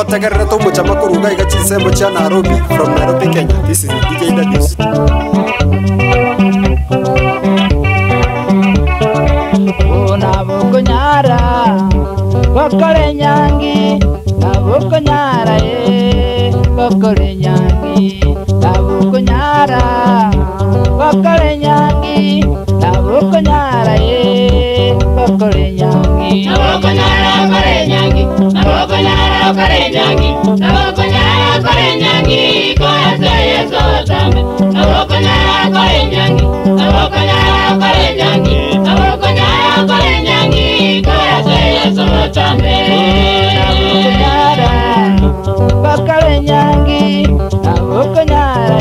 Totegerera tumucha makuru gaiga chisembo cha Nairobi from Nairobi, Kenya. This is DJ Daddies. Nabukonyara kokore nyangi nabukonyara kokore nyangi nabukonyara kokore nyangi nabukonyara kokore nyangi nabukonyara kokore nyangi nabukonyara kokore nyangi nabukonyara kokore nyangi koyase yeso tambe nabukonyara kokore nyangi nabukonyara kokore nyangi nabukonyara kokore nyangi koyase yeso tambe nabukonyara kokore nyangi nabukonyara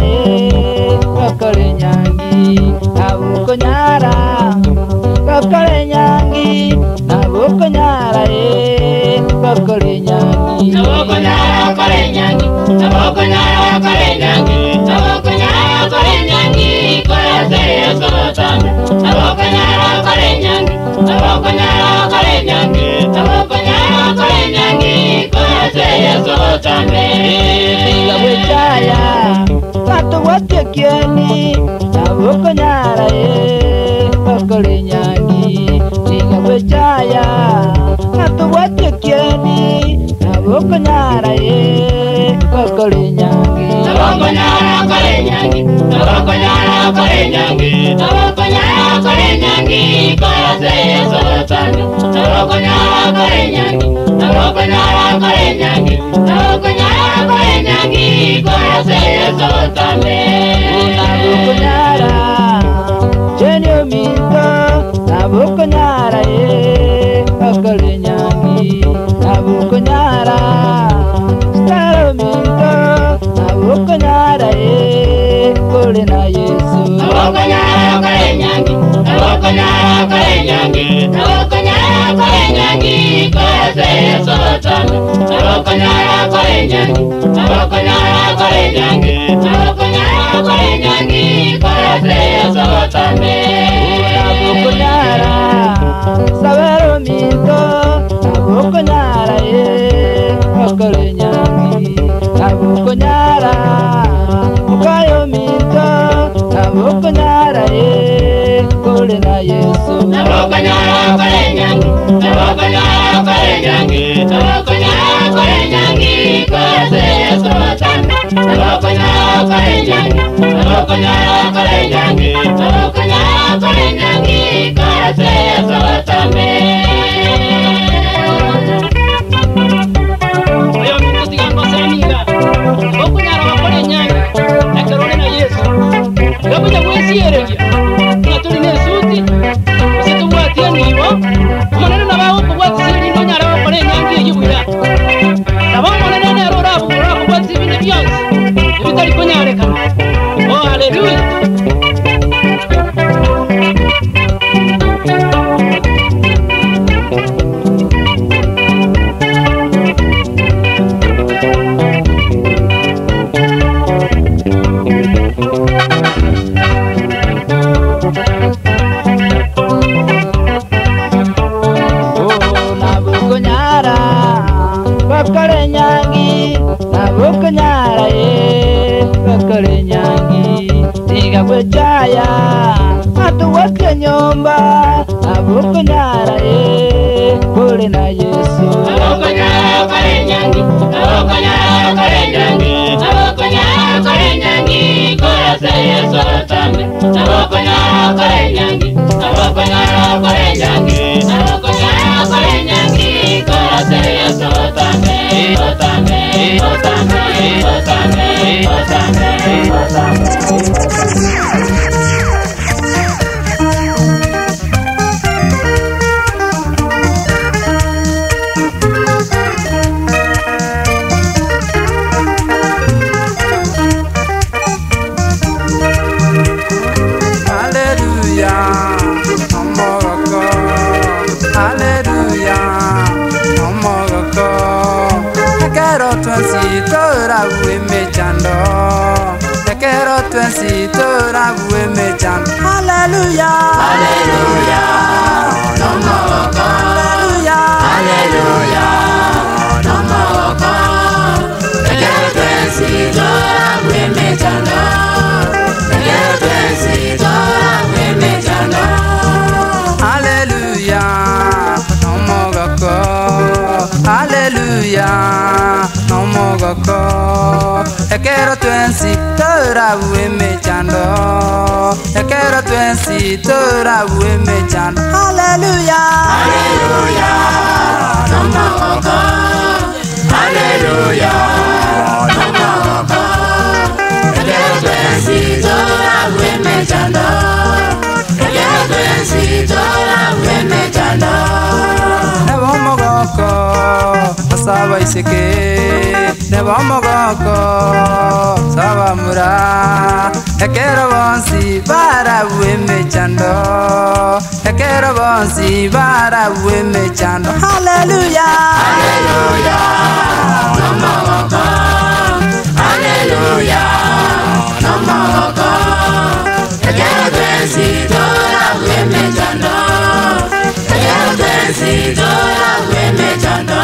kokore nyangi nabukonyara kokore nyangi nabukonyara kokore nyangi nabukonyara kokore nyangi nabukonyara kokore nyangi nabukonyara kokore nyangi koyase yeso tambe nabukonyara kokore nyangi nabukonyara kokore nyangi nabukonyara kokore nyangi koyase yeso tambe Tiga wechaya Satu watekieni Nabukonyara kokore nyangi Tiga wechaya Satu watekieni Nabukonyara kokore nyangi nabukonyara kokore nyangi nabukonyara kokore nyangi nabukonyara kokore nyangi koyase yeso tambe nabukonyara kokore nyangi nabukonyara kokore nyangi nabukonyara kokore nyangi koyase yeso tambe Nabukonyara Chenyo minto Nabukonyara kokore nyangi Nabukonyara Staro minto Nabukonyara kore na Yesu nabukonyara kokore nyangi nabukonyara kokore nyangi nabukonyara kokore nyangi koyase yeso tambe nabukonyara kokore nyangi nabukonyara kokore nyangi nabukonyara kokore nyangi koyase yeso tambe Nabukonyara Sabero minto Nabukonyara kore nyangi Nabukonyara Mukayo minto Nabukonyara kore na Yesu nabukonyara kokore nyangi nabukonyara kokore nyangi nabukonyara kokore nyangi koyase yeso tambe nabukonyara kokore nyangi nabukonyara kokore nyangi nabukonyara kokore nyangi koyase yeso tambe oyo mintu tigamba saniga nabukonyara bakore nyangi nakarone na Yesu gabuja kwesiereja natuli nesuti usitubwatie nibo omonene nabawo kubwatisiri ndonyara bakore nyangi eyibwira nabo omonene nero orabugura kubwatisi ibindi byose ebitari kunyarekana oh haleluya Nabukonyara kokore nyangi Nabukonyara kokore nyangi Tiga wechaya Atu wake nyomba Nabukonyara kore na Yesu nabukonyara kokore nyangi nabukonyara kokore nyangi nabukonyara kokore nyangi koyase yeso tambe nabukonyara kokore nyangi nabukonyara kokore nyangi nabukonyara kokore nyangi koyase yeso tambe tambe tambe tambe tambe Hallelujah, hallelujah, no more, hallelujah, hallelujah, no more. bwe mechando ekero twensi tora bwe mechando hallelujah Hallelujah, namawaka. Hallelujah, namawaka. Ekero twensi tora bwe mechando. Ekero twensi tora bwe mechando. nebo mogoko asaba iseke nebo mogoko saba mura ekero bonsi bara bwe mechando ekero bonsi bara bwe mechando hallelujah Hallelujah, namawaka. Hallelujah, namawaka. Ekero twensi tora bwe mechando. Ekero twensi tora bwe mechando.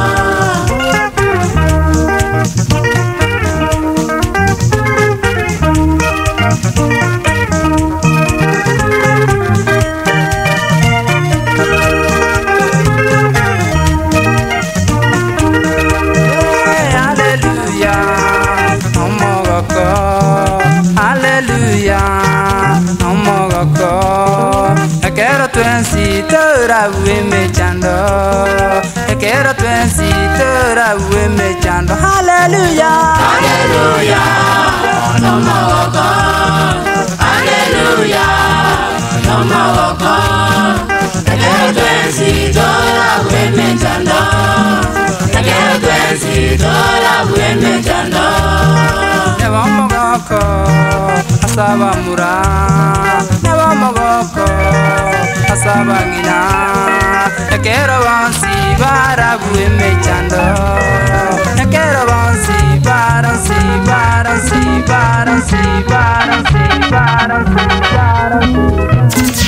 Ekero twensi tora bwe mechando ekero twensi tora bwe mechando hallelujah Hallelujah, namawaka. Hallelujah, namawaka. Ekero twensi tora bwe mechando. Ekero twensi tora bwe mechando. nebo mogoko asaba mura nebo mogoko asaba ngina ekero bonsi bara bwe mechando ekero bonsi bara si bara si bara si bara si bara si bara si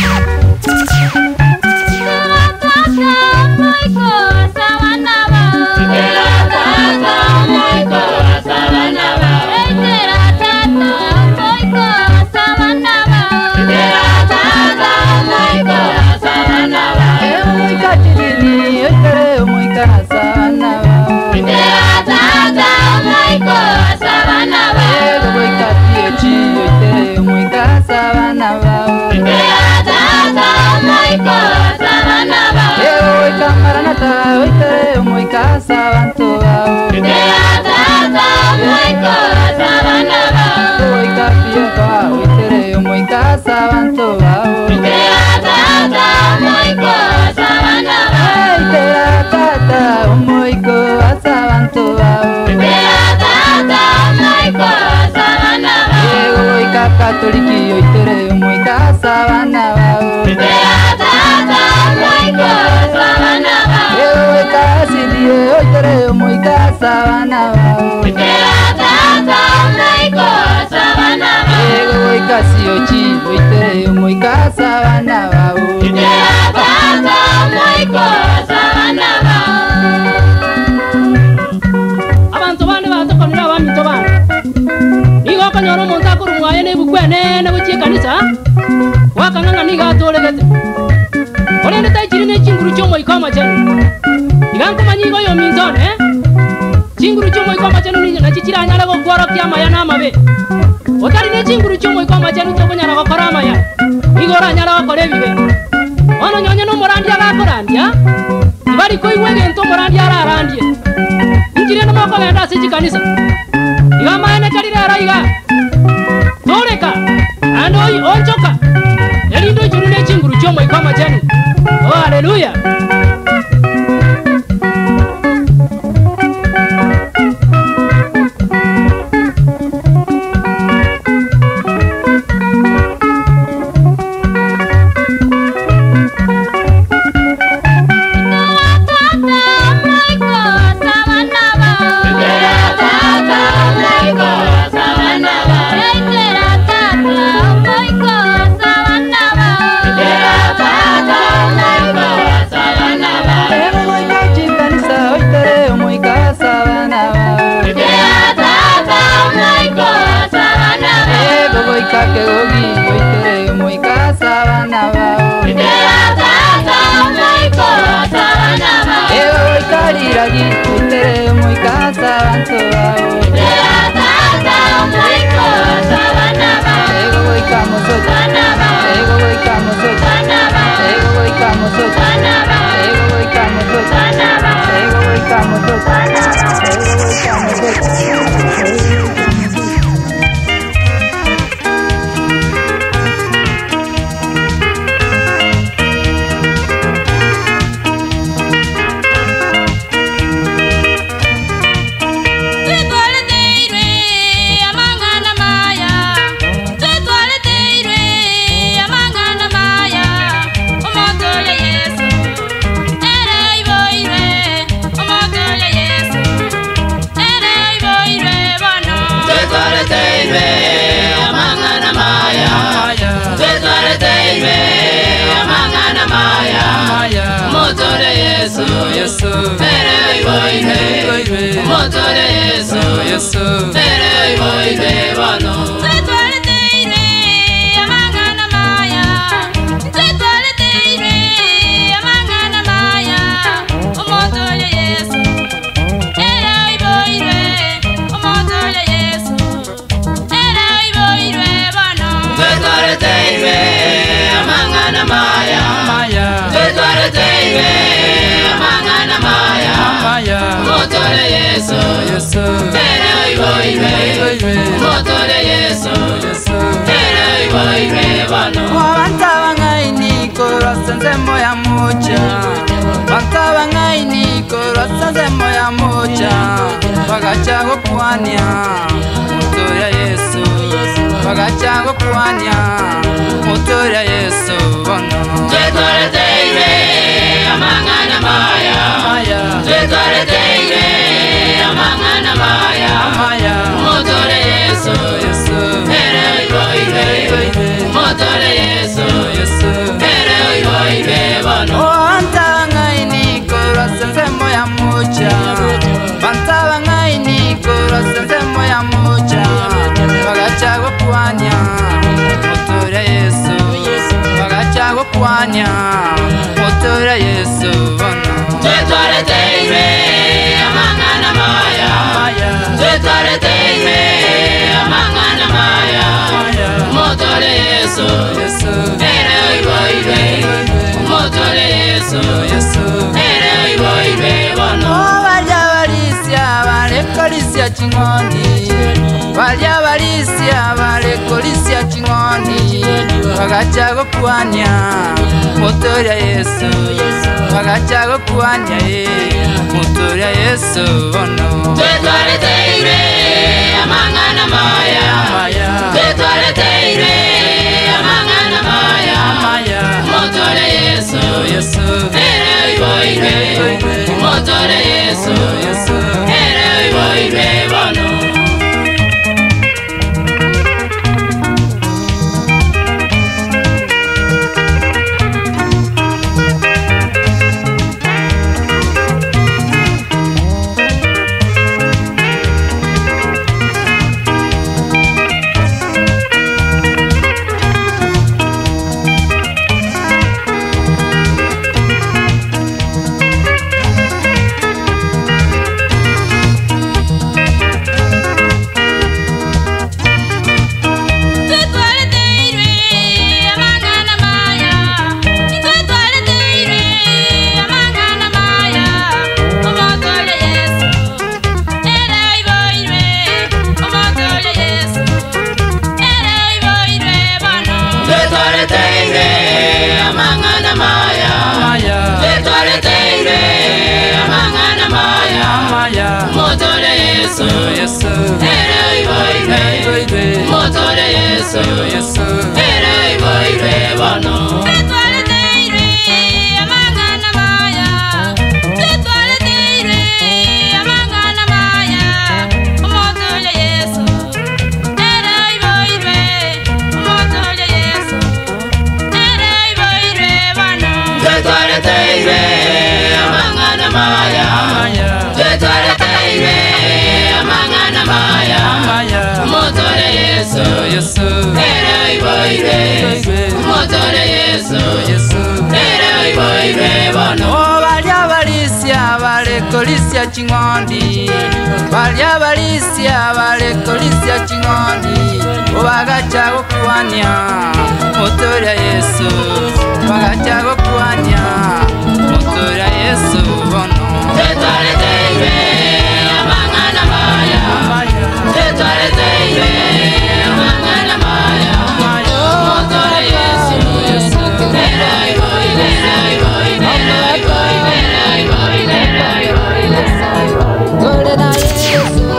Katoliki oitere moi casa bana bao casi die oitere moi casa bana bao casi ochi oitere moi casa bana bao abantu bane batokonera abamito bane nigo kanyoro omonto akorumwaye nebukwenene gochie kanisa wakang'ang'a niga atoregete orende taichiri ne chinguru chiomoiko amachenu iga nkomanyigo oyo mintone chinguru chiomoiko amachenu nachichiranyare gokworokia amaya na amabe otari ne chinguru chiomoiko amachenu tokonyara gokora amaya nigo oranyara gokora ebibe bono nyonye nomorandi agakorandia tibari koigwa egento omorandi ararandie nchire nomokogenda ase chikanisa iga maene karirera iga toreka ando onchoka erindo ichuru ne chinguru chiomoiko amachenu oh haleluya Muy casa, ego goika mosoto, ego goika mosoto, ego goika mosoto, ego goika mosoto, ego goika mosoto, ego goika mosoto. Bagachago kuania, motoya Yesu. Bagachago kuania, motoya Yesu. Tetore teire, amangana maya. Tetore teire, amangana maya. Motore Yesu. Ere iboire. Motore Yesu. Ere iboire bano. Oh antanga ini korosense moya mucha. Bantaba ngaini korosense moya mucha. Bagachago kuania, motoya Yesu. Bagachago kuania, motoya Yesu. Tetore teire, amangana maya. Tetore teire, amangana maya. Motore Yesu. Ere iboire. Motore Yesu. Ere iboire bano. Balisia chingoni, balya balisia balekolisia chingoni. Bagachago kuania, motoya Yesu. Bagachago kuania, motoya Yesu. Tetore teire, amangana maya. Tetore teire, amangana maya. Motore Yesu. Ere iboire. Motore Yesu. Ere iboire bano. Motore Yesu. Ere iboire bano. Tetore teire, amangana maya. Tetore teire, amangana maya. Motore Yesu. Ere iboire. Motore Yesu. Ere iboire bano. Tetore teire, amangana maya. Tetore teire, amangana maya. Motore Yesu. Ere iboire. Motore Yesu. Ere iboire bano. Oh balya balisia kolisia chingondi balya balisia bale kolisia chingondi obagacha gokuania motoria Yesu bagacha gokuania motoria Yesu bono tetwale teire amangana maya tetwale teire amangana maya motoria Yesu nerai boy nerai boy nerai boy nerai boy nerai boy gole na Yesu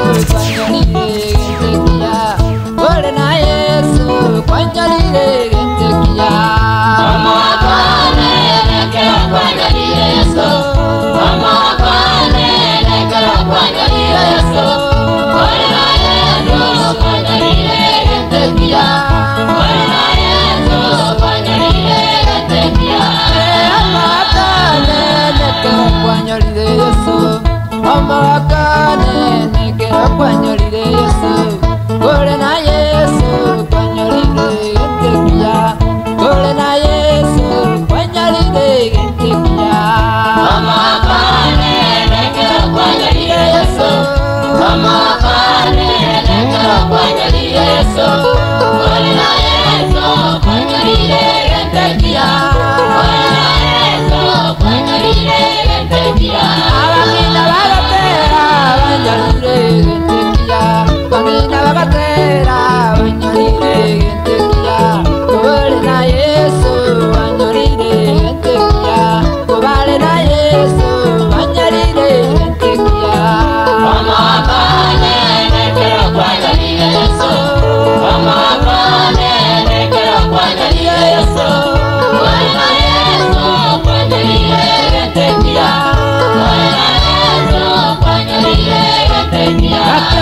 kwanyalire gentekia mama kane lekera kwanyalire Yesu mama kane lekera kwanyalire Yesu gole na Yesu kwanyalire gentekia gole na Yesu kwanyalire gentekia mama kane lekera kwanyalire Yesu mama kane lekera kwanyalire Yesu gole na Yesu kwanyalire gentekia gole na Yesu kwanyalire gentekia mama kane lekera kwanyalire Yesu mama kane lekera kwanyalire Yesu gole na Yesu kwanyalire gentekia gole na Yesu kwanyalire gentekia abamina bagatera banyalire gentekia bamina bagatera banyalire gentekia gole na Yesu banyalire gentekia gole na Yesu banyalire gentekia mama kane lekera kwanyalire Yesu mama kane lekera kwanyalire Yesu gole na Yesu kwanyalire gentekia gole na Yesu kwanyalire gentekia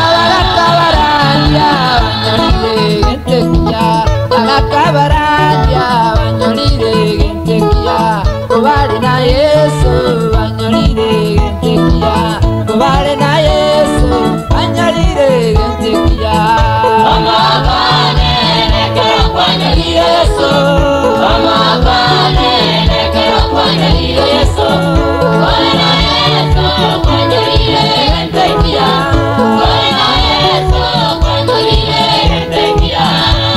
akabaranya banyalire gentekia akabaranya banyalire gentekia gole na Yesu banyalire gentekia gole na Yesu banyalire gentekia mama kane lekera kwanyalire Yesu mama kane lekera kwanyalire Yesu gole na Yesu kwanyalire gentekia gole na Yesu kwanyalire gentekia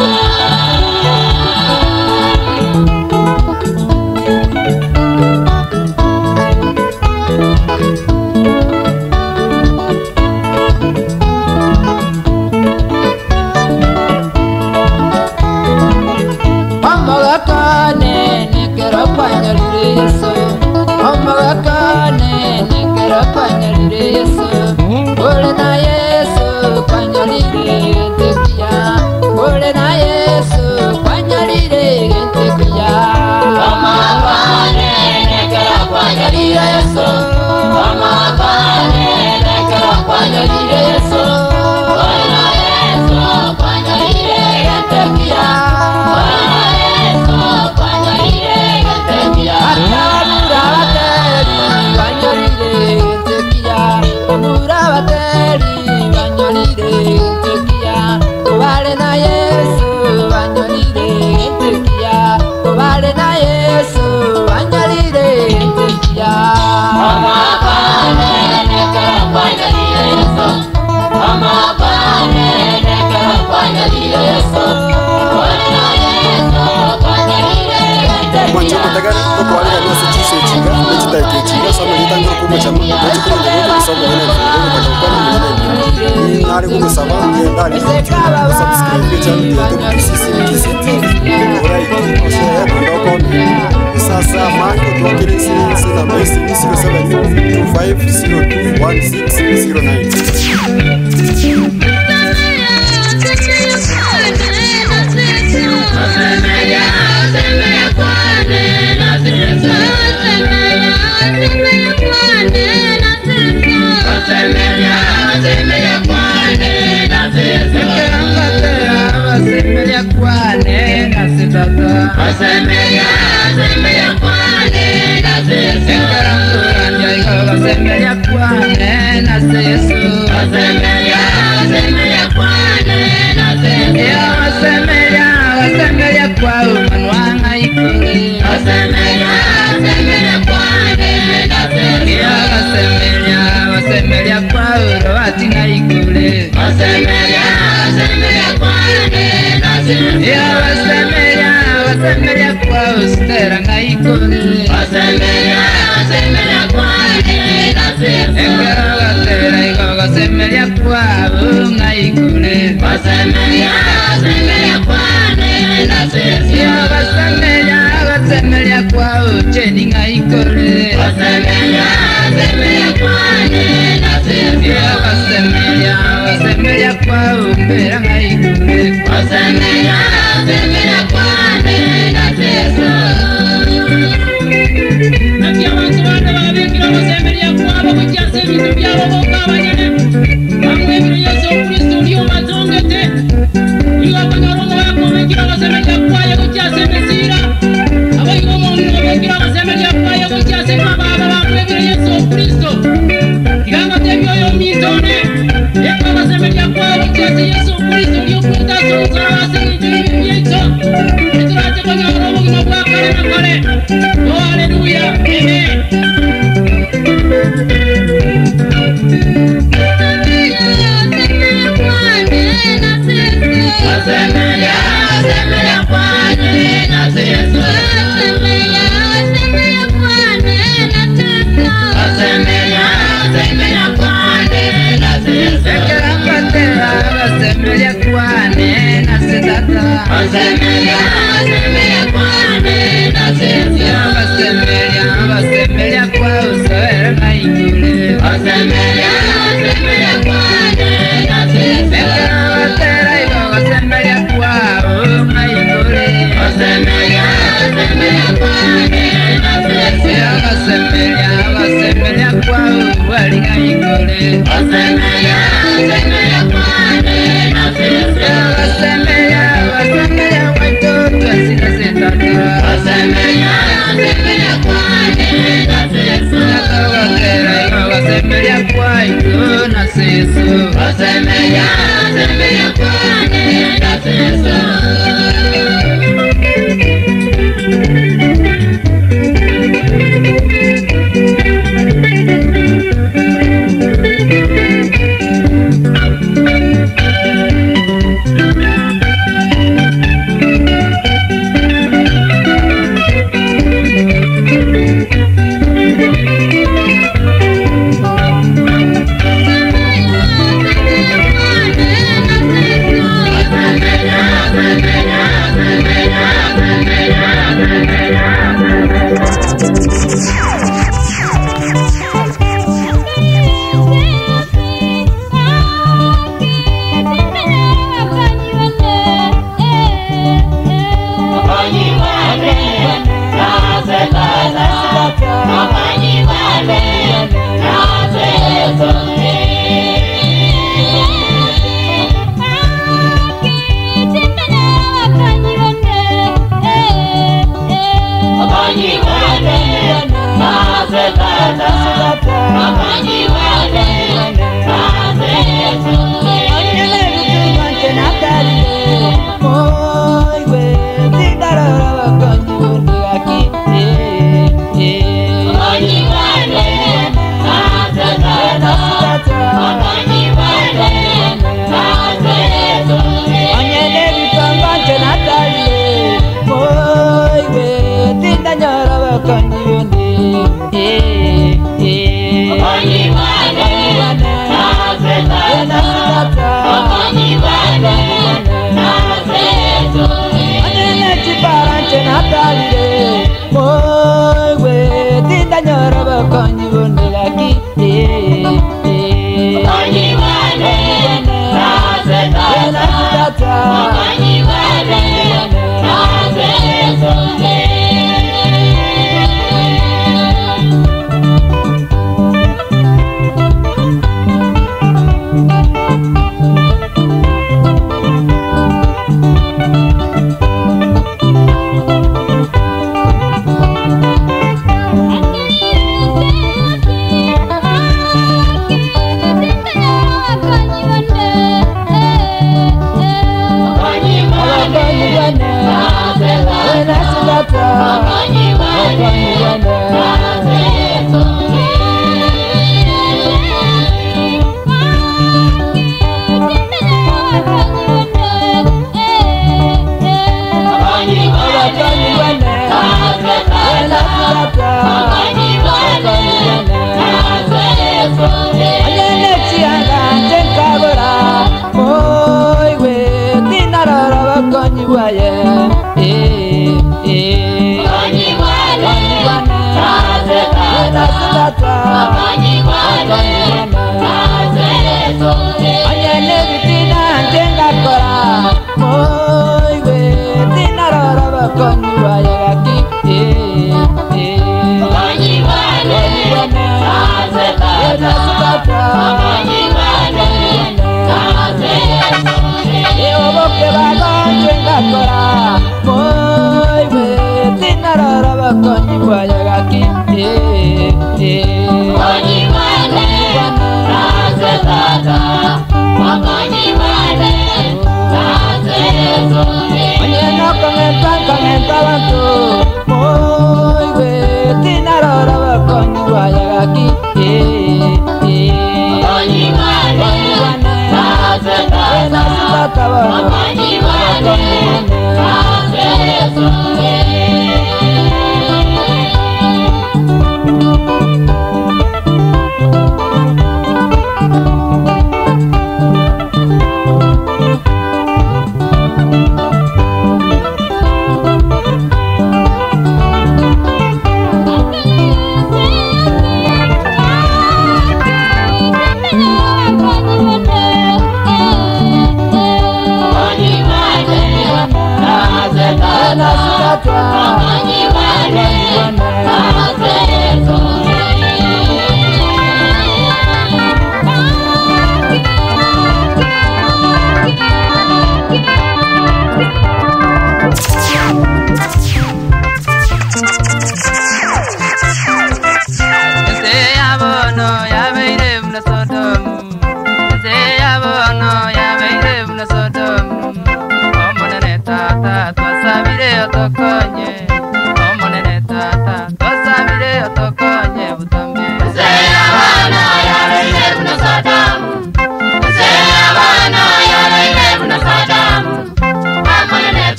mama kane lekera kwanyalire Yesu mama kane lekera kwanyalire Yesu gole na Yesu kwanyalire gentekia gole na Yesu kwanyalire gentekia mama kane lekera kwanyalire Yesu mama kane lekera kwanyalire Yesu gole na Yesu kwanyalire gentekia gole na Yesu kwanyalire gentekia akamura bateri banyalire gentekia akamura bateri banyalire gentekia gole na Yesu banyalire gentekia gole na Yesu banyalire gentekia mama kane lekera kwanyalire Yesu mama kane lekera kwanyalire Yesu gole na Yesu kwanyalire gentekia Mwanchama tagari kwa wale wasi chise chinga nechita ke chinga sama nitanga kuma chama nchi kuna ndio kusoma nene ndio kwa nene nari kuma saba ndani subscribe channel yetu sisi right share ndio kwa sasa marko tuakire sisi na basi 0725021609 Asemenya mbera ngaikore Osemeria kwani nasese Ekerogatera igogosemeria kwabo ngaikore Osemeria kwani nasese Yogosemeria kwabo cheni ngaikore Osemeria kwani nasese Yogosemeria kwabo mbera ngaikore Osemeria kwani nasese Nati abantu bana babekira basemeria kwabo kukyasa ebintu byabo bokka abanyene bamwe ebiro Yesu Kristo ndiyo batongete iyo abanyolongo bakomekira basemeria kwayo kukyasa emizira abayiga omuntu babekira basemeria kwayo kukyasa emababa bamwe ebiro Yesu Kristo iganga tebyoyo mitone yeka basemeria kwayo kukyasa Yesu Kristo ndiyo kwetaso omusala basengejjo ebyeito eturate konyola obugima bwa kale na kale. Oh, hallelujah. Amen. tata anyene bitina njenga kora moiwe tina rora bakonyi bayagaki oboke bagonje ngakora moiwe tina rora bakonyi bayagaki Onyeno kongenta bantu moiwe tina rora bakonyi bayagaki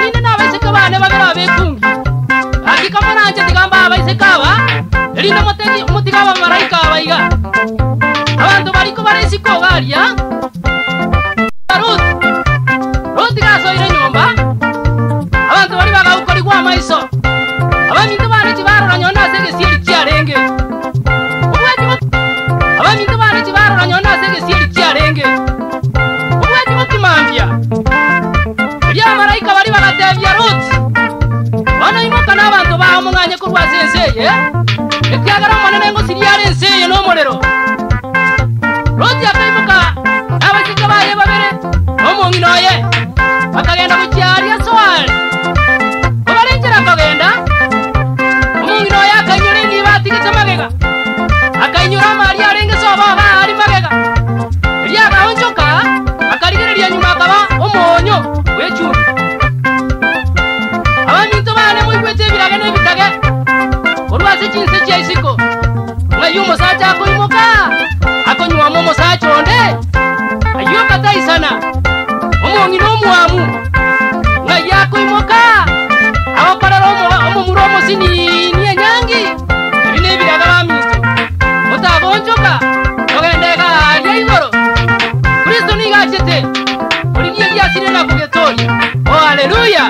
banine n'abaiseka bane babera bekungi akikamana tigamba abaiseka aba erinde mutigaba marayika abayiga abantu bariko baresiko barya Ruth gasoire nyumba abantu bari bagakora kwa maiso abamintu bane kibarora nyona sege sieri kiarenge abamintu bane kibarora nyona sege sieri kiarenge ubwati mutimambya ya marayika bari bagatevya Ruth bana imuka n'abantu baho munganye kurwa senseye etyagara monene ngo siriyare nseye no morero Ruth yakaimuka abakika baye babere omunginoye bakagenda kucyari yaswali obarenjera kagenda omunginoye akanyura nibatigetse magega akanyura Maria arenge soba ari magega ryagahonjoka akarigereria nyuma akaba omonyo wecu abamintu bane mwigwete birage nebitage urwase kinse cyisiko mwayumo sacha akoimuka akonywa momo sacha onde ayo kataisana omongino muamu ngayako imoka abapararo omuromo sini ni nyangi bine biraga bamintu otabonjoka ogendeka yaigoro Kristo ni gachete oliye yasire na kugetori oh haleluya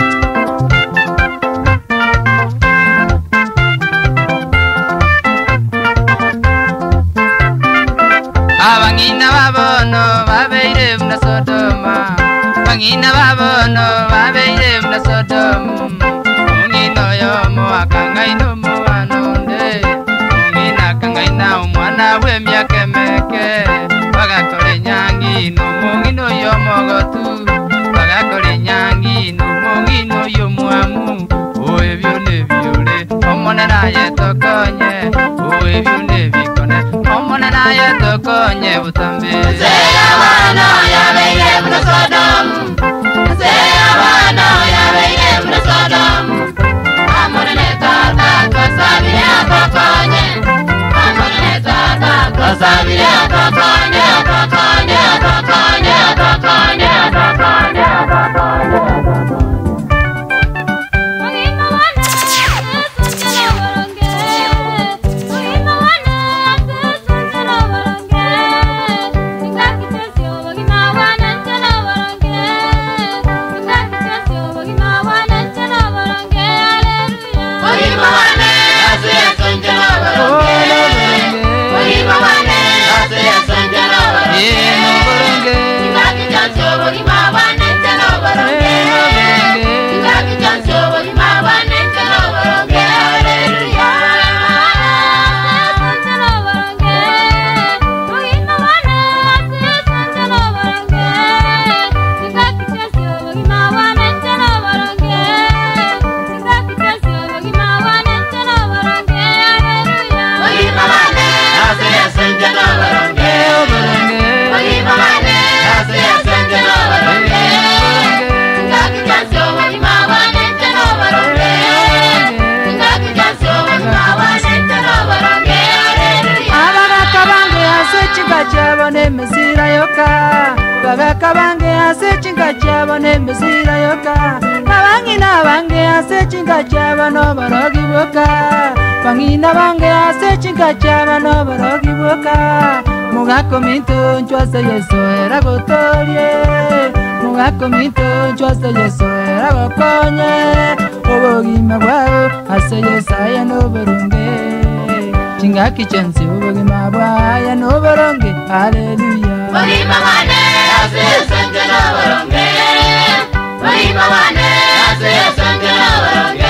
Abangina babono babeire mna Sodoma Bangina babono babeire mna Sodoma Mungino yomo akangaino muanonde Mungina kangaina umwana wemyake meke Bagakore nyangi no mungino yomo gotu Bagakore nyangi no mungino yomuamu Oe vyone vyole omone na yetokonye Oe vyone vikone omone na yetokonye butambe Seya wana ya beire mna Sodom Seya wana ya beire mna Sodom Amone tata kosabire akokonye Amone tata kosabire akokonye Akokonye akokonye akokonye akokonye akokonye Kabange ase chinga chaba ne mesira yoka Kabangina bange ase chinga chaba no barogi boka Bangina bange ase chinga chaba no barogi boka Mugako minto nchwase yeso era gotorie Mugako minto nchwase yeso era gokonye Obogi magwao ase yesaya no barunge Chinga kichensi obogi magwao no baronge Hallelujah Ogi mawane ase sanje no baronge Ogi mawane ase sanje no baronge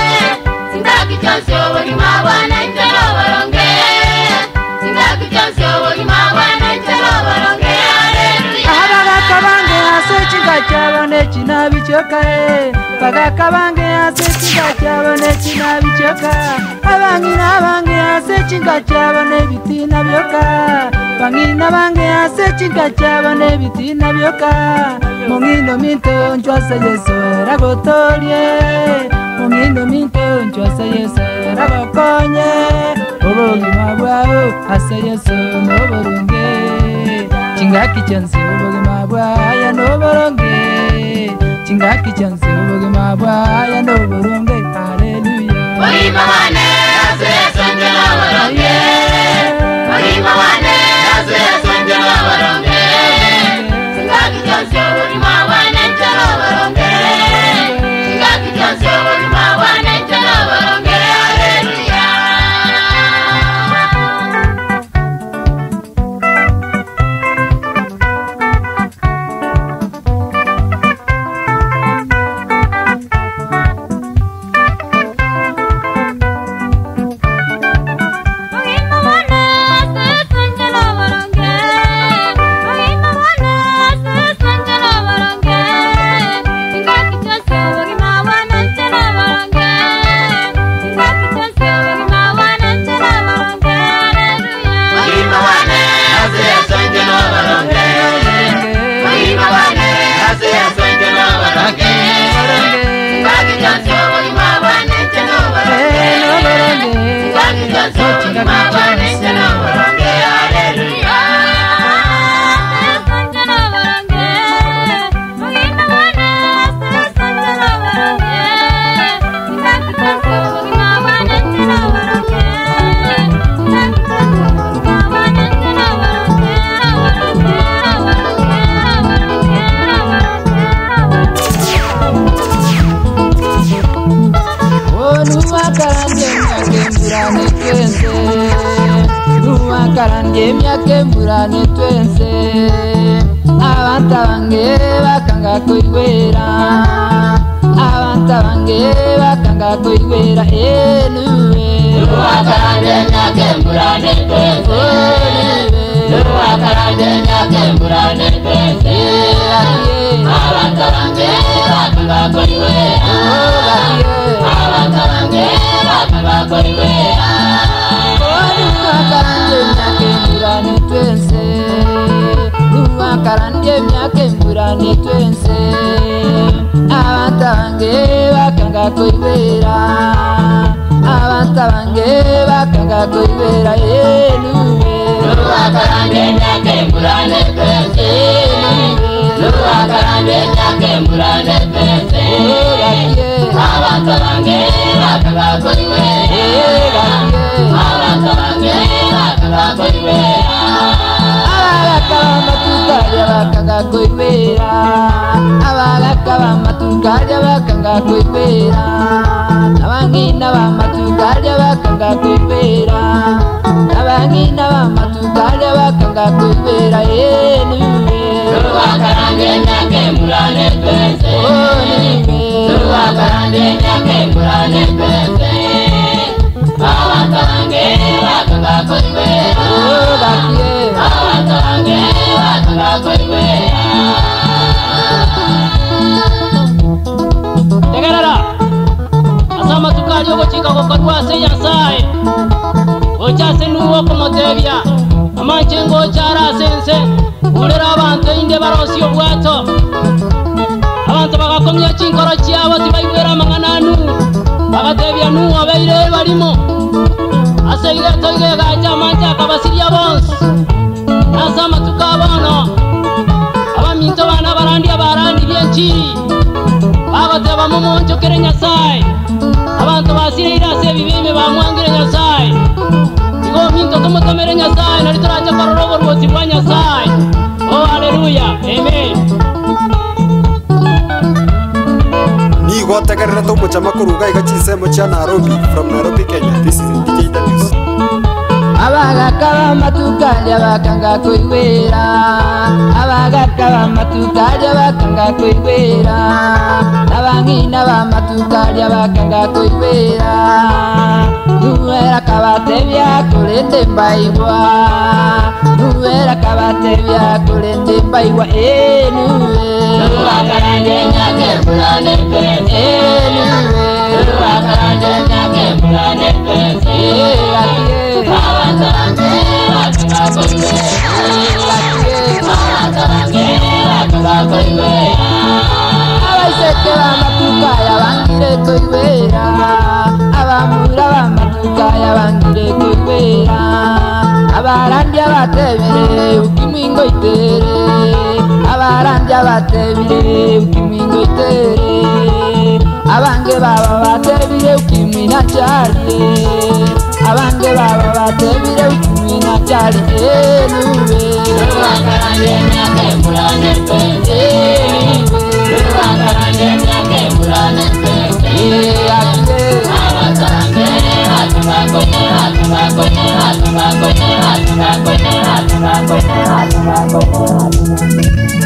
Sindaki chansi ogi mawane no baronge Sindaki chansi ogi mawane no baronge Hallelujah Abagakabange ase chinga chabone chinabichoka Bagakabange ase chinga chabone chinabichoka Abangina bange ase chinga chabone bitina byoka Bangina bange ase chinga chabone bitina byoka Mongino minto nchwase yeso era gotorie Mongino minto nchwase yeso era gokonye Obogi mabwao ase yeso no borunge Chinga kichansi obogi mabwao no boronge chingaki chanse ubugima bwaya n'uburunge haleluya Oyima wane naze sonje n'abaronge Oyima wane naze sonje n'abaronge Chingaki chanse ubugima wane n'abaronge Chingaki chanse ubugima wane n'abaronge haleluya Kemburane twense abantu bange bakanga kuibera abantu bange bakanga kuibera eluwe Luwakarande nyakemburane twense Luwakarande nyakemburane twense abantu bange bakanga kuibera abantu bange bakanga kuibera Luwakarande nyakemburane twense Luwakarande nyakemburane twense abantu bange bakanga kuibera abantu bange bakanga kuibera eluwe Luwakarande nyakemburane twense Luwakarande nyakemburane twense abantu bange bakanga kuibera abantu bange bakanga kuibera bakanga kuibera abagakaba matukalya bakanga kuibera abangina bamatukalya bakanga kuibera abangina bamatukalya bakanga kuibera eluwe Luwakarande nyakemburane twense Luwakarande nyakemburane twense abantu bange bakanga kuibera abantu bange bakanga kuibera tegerera asama tukali ogochika gokorwase nyasaye ochase nuwo komotebya amachengo charasense urera abantu inde barosi obwato abantu bagakomya chinkoro chiabo tibaibwera amang'ananu bagatebya nuwo abeire barimo aseire toige gacha mancha akabasiria bonsi asama tukabona abaminto bana barandi abarandi byenchiri bagateba mumoncho kere nyasaye abantu basirira se bibime bamwangire nyasaye igo minto tumutomere nyasaye nari turacha kororobo rwose bwa nyasaye oh haleluya amen Nigo tegerera tumuchama kuruga igachisemo cha Nairobi from Nairobi, Kenya. This is DJ News. abagakaba matukalya bakanga kuibera abagakaba matukalya bakanga kuibera abangina bamatukalya bakanga kuibera nuwera kabatebya kulende mbaibwa nuwera kabatebya kulende mbaibwa enuwe Luwakarande nyakemburane twense Luwakarande nyakemburane twense abantu bange bakanga kuibera abantu bange bakanga kuibera abaiseke bamatukaya bangire kuibera abamura bamatukaya bangire kuibera abarandi abatebere ukimwingo itere abarandi abatebere ukimwingo itere batere abange baba batebire ukimwi na chali abange baba batebire ukimwi na chali elube Rubangaranye myake murane pete Rubangaranye myake murane pete akile Abatange hatumakoye hatumakoye hatumakoye hatumakoye hatumakoye hatumakoye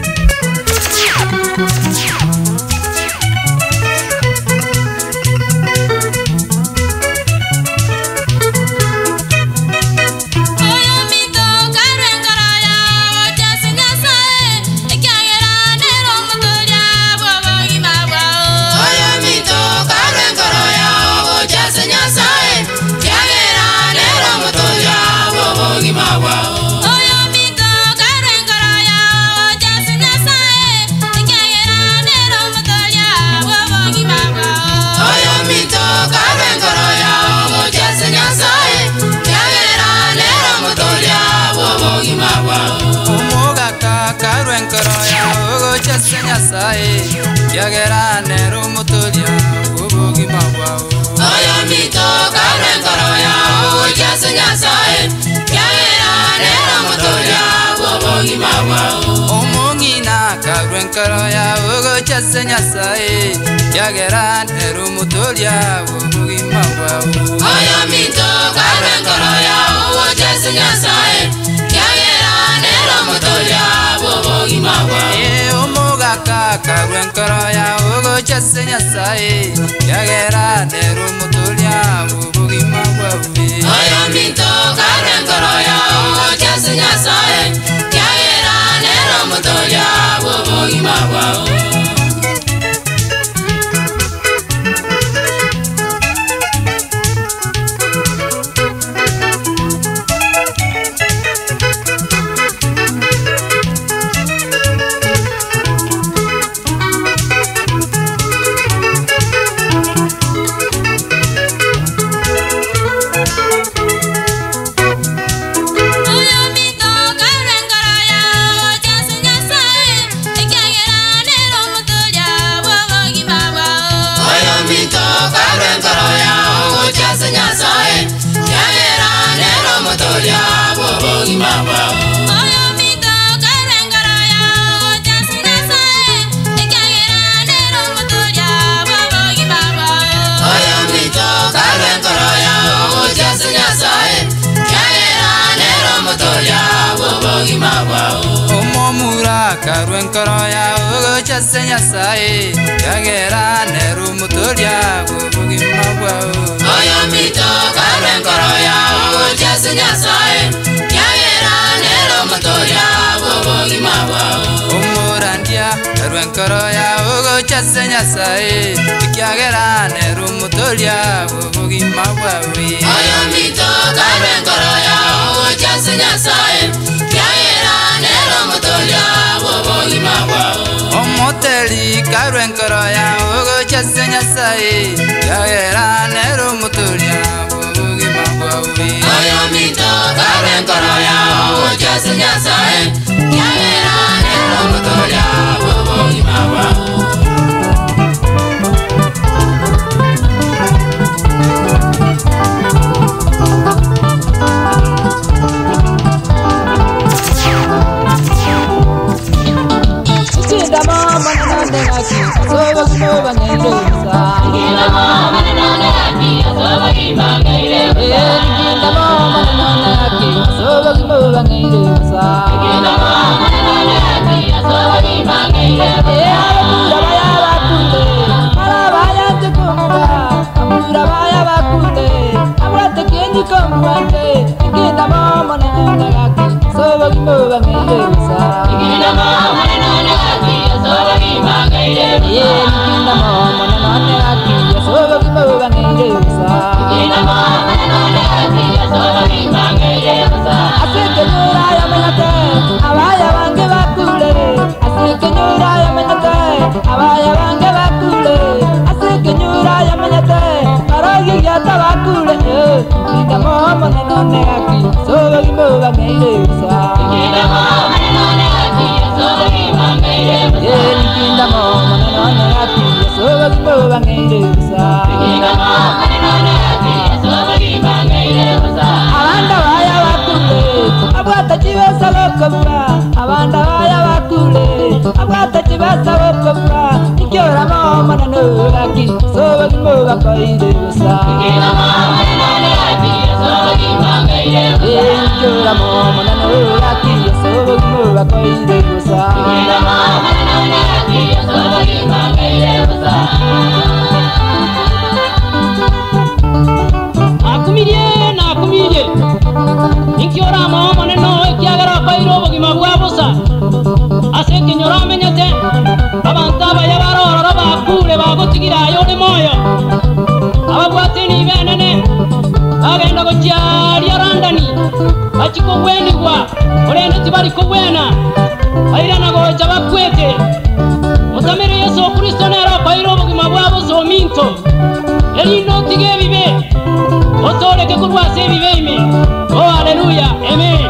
Yagera nero mutolia ubugi mabwa Oyo mito karenkoro ya ujase nyasae Yagera nero mutolia ubugi mabwa Omongina karenkoro ya ujase nyasae Yagera nero mutolia ubugi mabwa Oyo mito karenkoro ya ujase nyasae Yagera nero mutolia ubugi mabwa Karuenkoro ya ugo chase nyasae Yagera nero mutolia ubugi mabwawe Oyo mito karenkoro ya ugo chase nyasae Yagera nero mutolia ubugi mabwawe Karuenkoro ya ugo chase nyasae Yagera nero mutolia ubugi mabwawe Oyo mito karenkoro ya ugo chase nyasae Yagera nero mutolia ubugi mabwawe Umurandia karuenkoro ya ugo chase nyasae Yagera nero mutolia ubugi mabwawe Oyo mito karenkoro ya ugo chase nyasae Yagera nero mutolia ubugi mabwawe Omoteli karuenkoro ya ugo chase nyasae Yagera nero mutolia ubugi mabwawe Oyo mito karenkoro ya ugo chase nyasae Yagera nero mutolia ubugi mabwawe Kinda mo sobagimu bangaire busa abanda baya bakule abwata kibesa lokobwa abanda baya bakule abwata kibesa lokobwa ikyora mama nanogaki sobagimu bangaire busa ikyora mama nanogaki sobagimu bangaire busa nakumirie nikiora mama neno ekiagara bairo bogima bwa busa ase kinyora menyete abantu abaya barora bakure bagotigira yone moyo abagwate ni benene agenda gochiaria randani achiko wendigwa orende tibari ko wena airana gocha bakwete mutamere Yesu Kristo nero bairo bogima bwa busa ominto elino tige bibe otore ke kurwa se bibe ime oh haleluya amen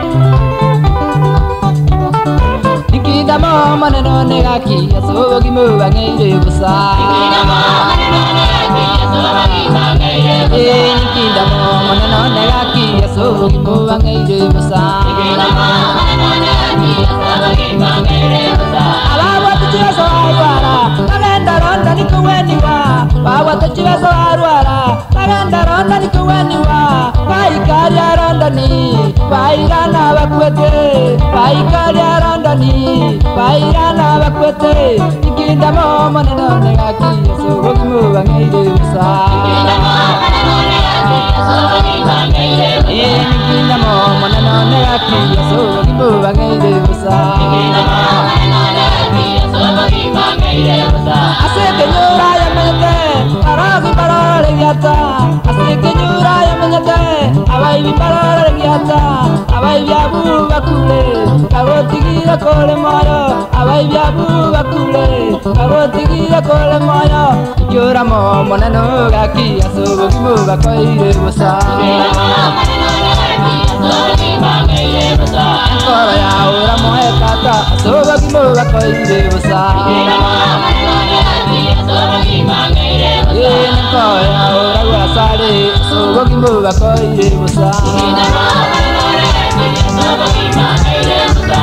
nikida mama neno negaki Yesu bogima bangaire busa nikida mama neno negaki Yesu bogima bangaire busa nikida mama neno negaki Yesu bogima bangaire busa nikida mama neno negaki Yesu bogima bangaire busa alawa tuchesa warwara bagenda ronda nikuweniwa bawa tuchesa warwara bagenda ronda nikuweniwa baikaria rondani bairana bakwete baikaria rondani bairana bakwete nikida mama neno negaki Yesu bogima bangaire busa nikida mama neno negaki Yesu bogima bangaire busa nikida mama neno negaki Yesu bogima bangaire busa nikida mama neno negaki Yesu bogima bangaire busa aseke nyura ya mete arabi barare yata aseke nyura ya mete abai barare yata abai byabu bakule kagotigira kole moyo abai byabu bakule kagotigira kole moyo yura mama neno gaki Yesu bogima bangaire busa nikida mama neno negaki Yesu bogima bangaire busa nkora ya ura moyo kata Yesu bogima bangaire busa nikida mama neno negaki Yesu bogima bangaire busa nkora ura wasare Yesu bogima bangaire busa nikida mama neno negaki Yesu bogima bangaire busa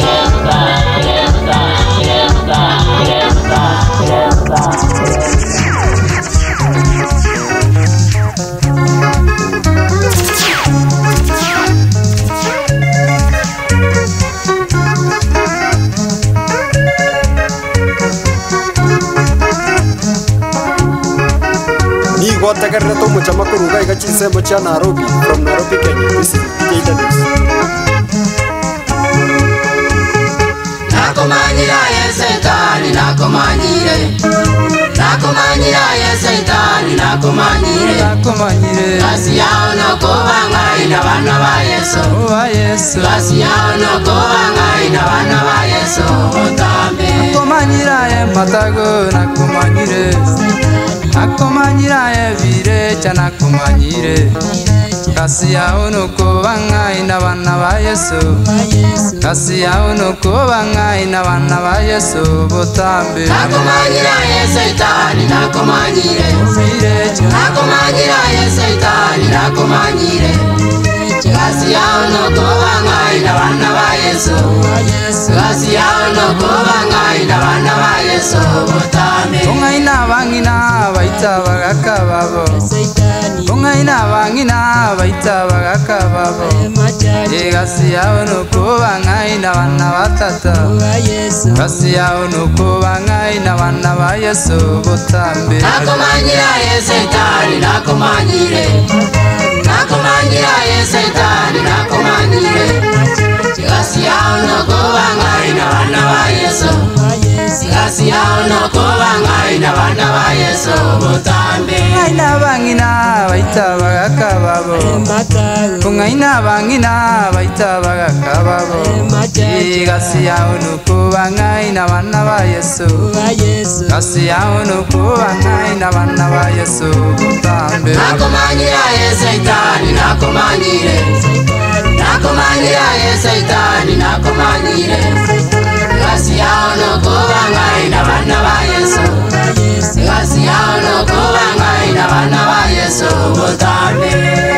Gotakarira to muchama kuruga igachisembo cha Nairobi from Nairobi Kenya. This is DJ Dennis. Nakomanyira ye Satan nakomanyire Satan nakomanyire kasi yao no kobanga ina bana ba Yesu kasi yao no kobanga ina bana ba Yesu otambe nakomanyira ye matago nakomanyira ye vire chana komanyire kasi yao no kobanga ina bana ba Yesu kasi yao no kobanga ina bana ba Yesu botambe nakomanyira ye Satan nakomanyire ye Satan nakomanyire kasi yao no kobanga ina bana ba Yesu kasi yao no kobanga ina bana ba Yesu botambe ongaina bangina baita bagakababo ongaina bangina baita bagakababo kasi yao no kobanga ina bana batata kasi yao no kobanga ina bana ba Yesu botambe nakomanyira ye Satan nakomanyire ye Satan nakomanyire kasi yao no kobanga ina bana ba Yesu kasi yao no kobanga ina bana ba Yesu botambe ongaina bangina baita bagakababo ongaina bangina baita bagakababo kasi yao no kobanga ina bana ba Yesu kasi yao no kobanga ina bana ba Yesu botambe nakomanyira ye Satan nakomanyire ye Satan nakomanyire Kasi yao no kubangai na bana ba Yesu. Kasi yao no kubangai na bana ba Yesu mutane.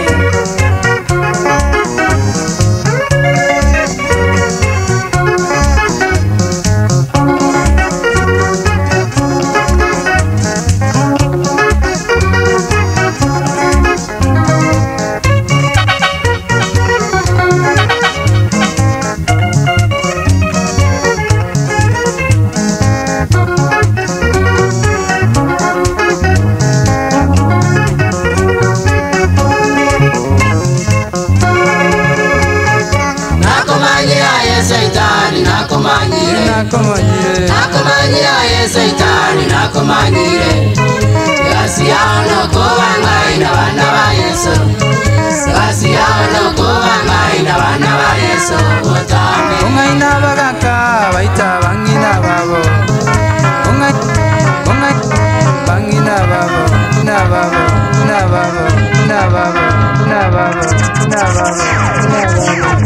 Nakumanyire ye Saitani nakumanyire. Kasi yao no kubangai na bana ba Yesu. Kasi yao no kubangai na bana ba Yesu mutane. Ungai na bagaka baita bangina babo. Ungai bangina babo na babo na babo na babo na babo na babo na babo.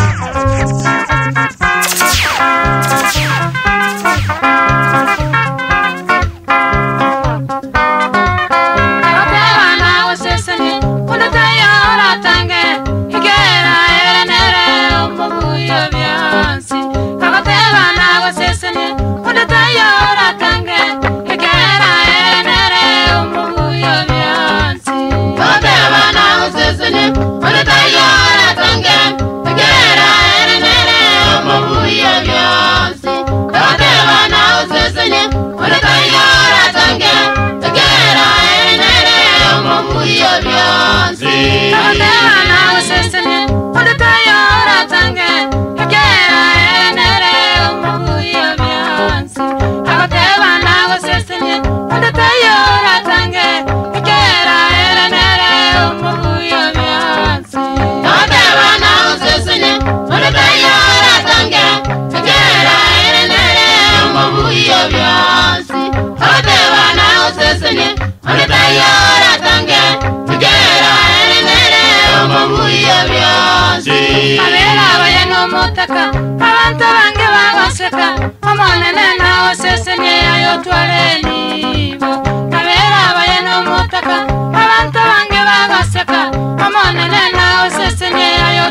Abantu bange bagoseka omonene nawo sesenye ayo twaleni kabera baye no mutaka. Abantu bange bagoseka omonene nawo sesenye ayo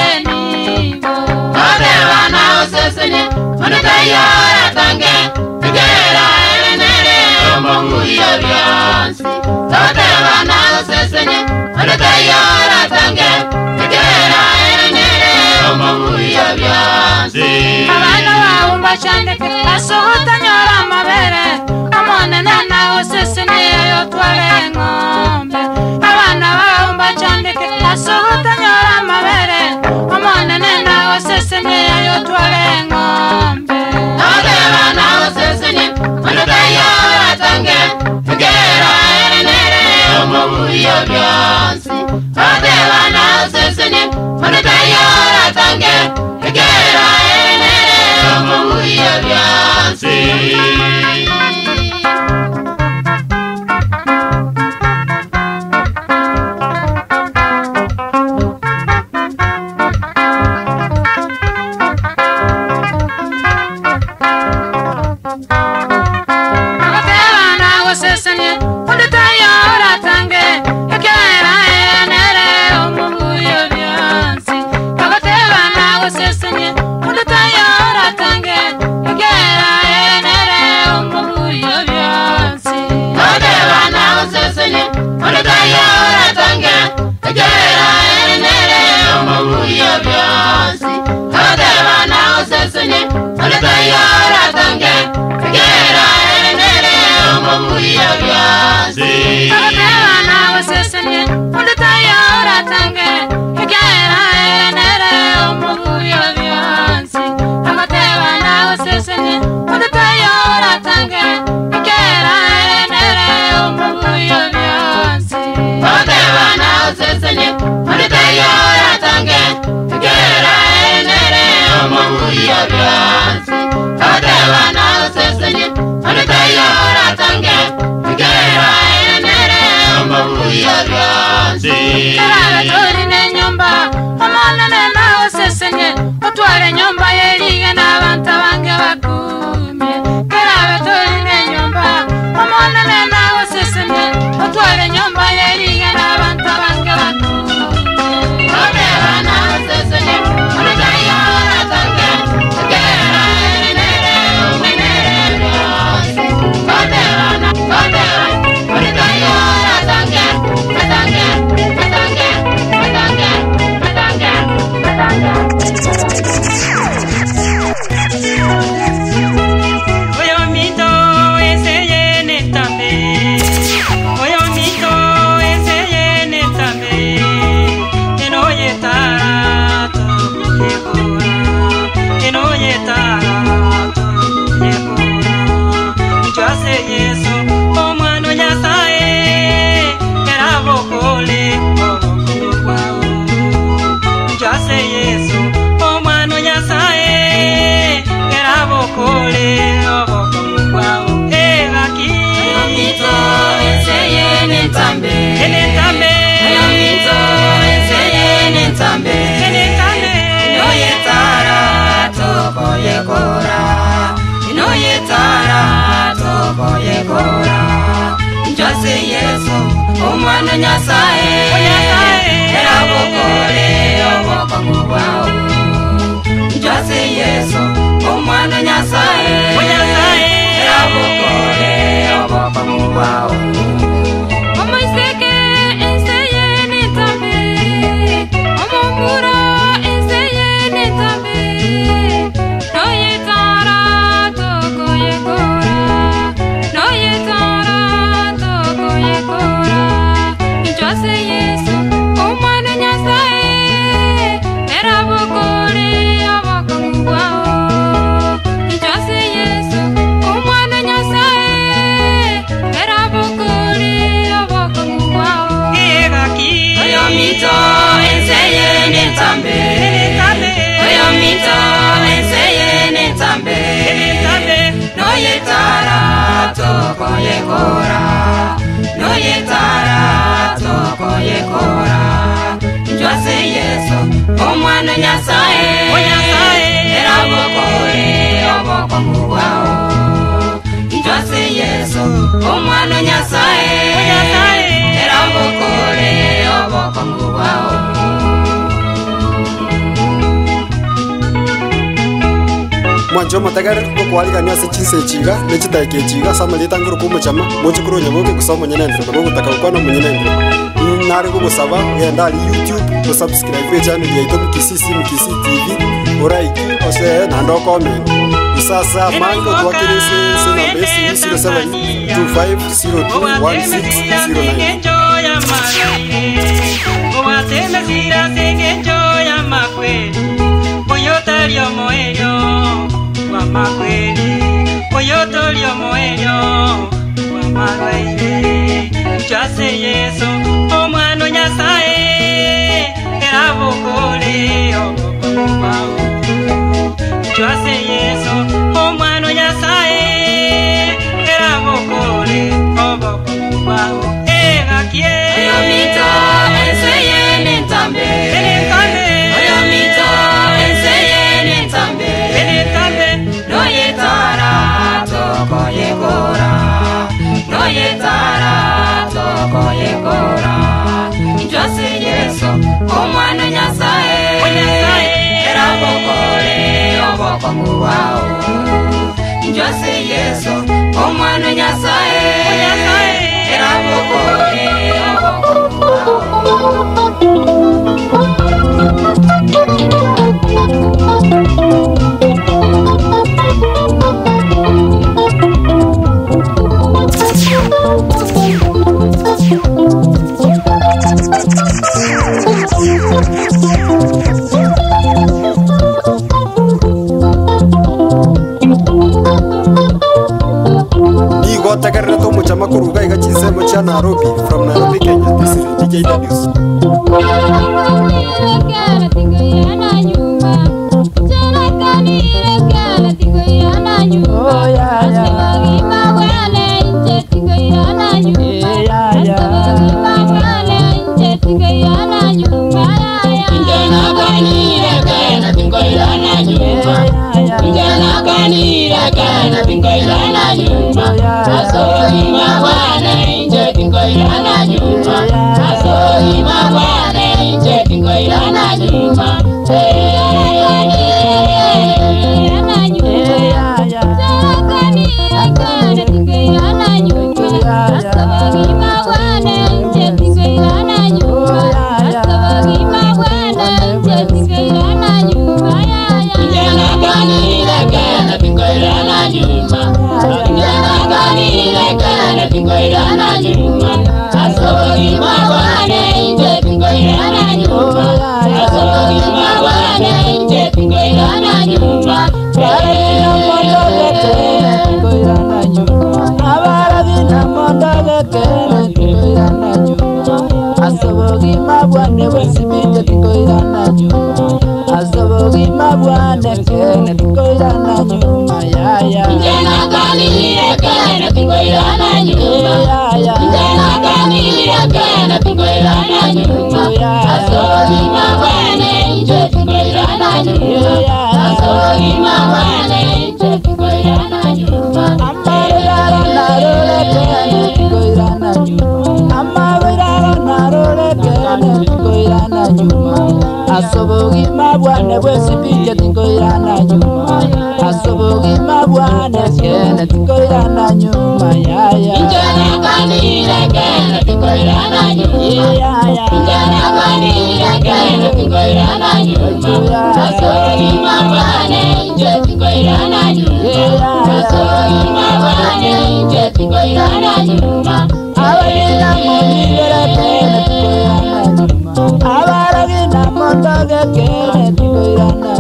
twaleni kabera nawo sesenye onetayara tange tegera erenere omonguyo byansi kabera nawo sesenye onetayara tange tegera erenere omonguyo byansi. Abana baumba chandeke asuhuta nyora mabere amonene nawo sesenye ayo twale ngombe. Abana baumba chandeke asuhuta nyora mabere amonene nawo sesenye ayo twale ngombe. Abana nawo sesenye onetayara tange tegera erenere omonguyo byansi. Abana nawo sesenye onetayara tange tegera erenere omonguyo byansi. Nyumba, omwana na osesenge, otwale nyumba yeliga na abantu bange Njose Yesu omwana Nyasaye era bokole oboko mubao Njose Yesu omwana Nyasaye era bokole oboko mubao Omoiseke enseye netambe Omomuro enseye netambe Noyetara toko yekora Noyetara toko yekora Njose Yesu omwana Nyasaye era bokole oboko mubao Njose Yesu omwana Nyasaye era bokole oboko mubao Oyo mito enseye netambe Oyo mito enseye netambe Noyetara toko yekora Noyetara toko yekora Njose Yesu omwana Nyasaye era bokole oboko mubao Njose Yesu omwana Nyasaye era bokole oboko mubao Mwanjo matagara ko kwalika ni ase chinse chiga nechita ke chiga samalita nguru kumo chama mochukuru nyaboke kusoma nyenendre ko gutaka ukwana munyenendre nari ko gusaba yenda ali YouTube to subscribe page channel ya Itomi Kisisi Mkisi TV oraiki ose na ndo comment sasa mango kwa kirisi sina besi 07041609 Njose Yesu omwana Nyasaye era bokole oboko mubao Njose Yesu omwana Nyasaye era bokole oboko mubao Oyo mito enseye netambe Oyo mito enseye netambe Noyetara toko yekora Noyetara toko yekora Njose Yesu omwana Nyasaye era bokole oboko mubao Njose Yesu omwana Nyasaye era bokole oboko Tagarra to muchama kuruga iga chisemo cha Nairobi from Nairobi Kenya. This is DJ Dadius. nyuma amabira narole kene tingoirana nyuma asobogi mabwane bwesi bije tingoirana nyuma asobogi mabwane kene tingoirana nyuma ya Injana kanile kene tingoirana nyuma Injana kanile kene tingoirana nyuma asobogi mabwane inje tingoirana nyuma asobogi mabwane inje tingoirana nyuma Abarina monibere kene tingoirana nyuma Abaragina mondoge kene tingoirana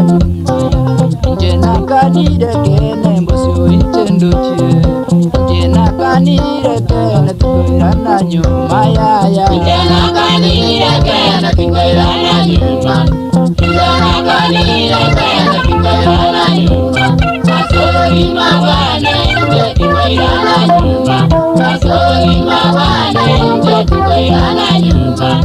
nyuma Njena kanire kene mbosio inchendoche Njena kanire kene tingoirana nyuma ya Injana kanile kene tingoirana nyuma Injana kanile kene tingoirana nyuma asobogi mabwane inje tingoirana nyuma asobogi mabwane inje tingoirana nyuma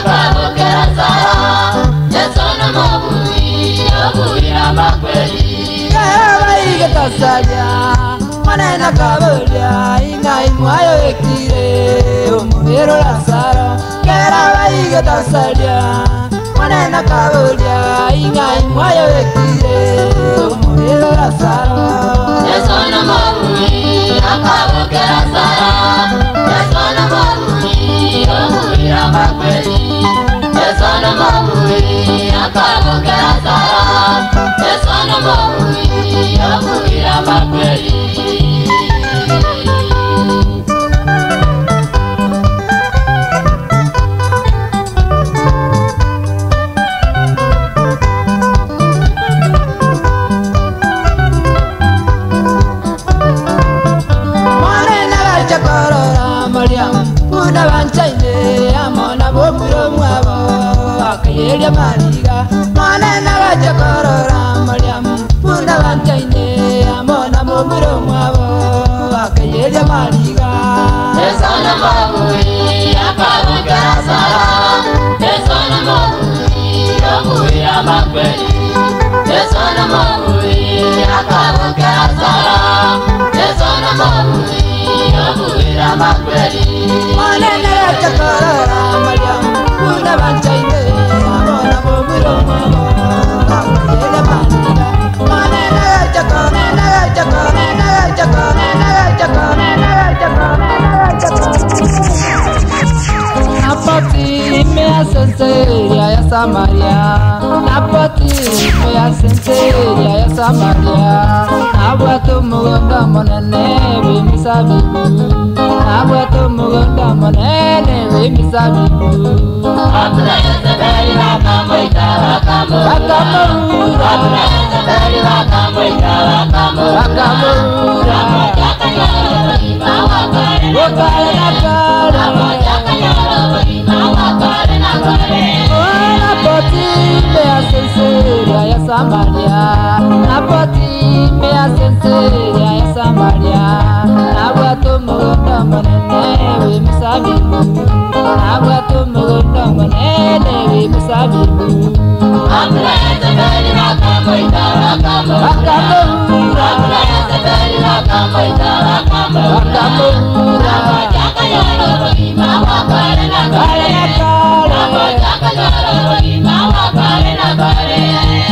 Yesu na maburi, ya kweli. tasalia Manena kabulia Ingai mwayo ekire Umuhiro Lazaro Kera baige tasalia Manena kabulia Ingai mwayo ekire Umuhiro Lazaro Yesu na mawui akabuke Lazaro Yesu na mawui umuhira makweli Yesu na mawui akabuke Lazaro Yesu na mawui umuhira makweli Una banchaine amona bobiro mwabo akayeria mariga manena bachakorora mariam una banchaine amona bobiro mwabo akayeria mariga Esana mawui akabuke Lazaro Esana mawui umuhira makweli Esana mawui akabuke Lazaro Esana mawui umuhira makweli manena bachakorora mariam una banchaine amona bobiro mwabo akayeria mariga manena bachakorora Napoti mea senseria ya Samaria Napoti mea senseria ya Samaria Nabwato mugonda monene wimisabibu Nabwato mugonda monene wimisabibu Abra Yezebeli wakamoita wakamura Wakamura Abra Yezebeli wakamoita wakamura Wakamura Ramojaka nyoro ima wakare Wakare nakare Ramojaka nyoro ima wakare nakare Napoti mea senseria ya Samaria Napoti mea senseria ya Samaria Nabwato mugonda monene wimisabibu Nabwato mugonda monene wimisabibu Abra Yezebeli wakamoita wakamura Wakamura Abra Yezebeli wakamoita wakamura Wakamura Ramojaka nyoro ima wakare Kare nakare nakare Ramojaka nyoro ima wakare nakare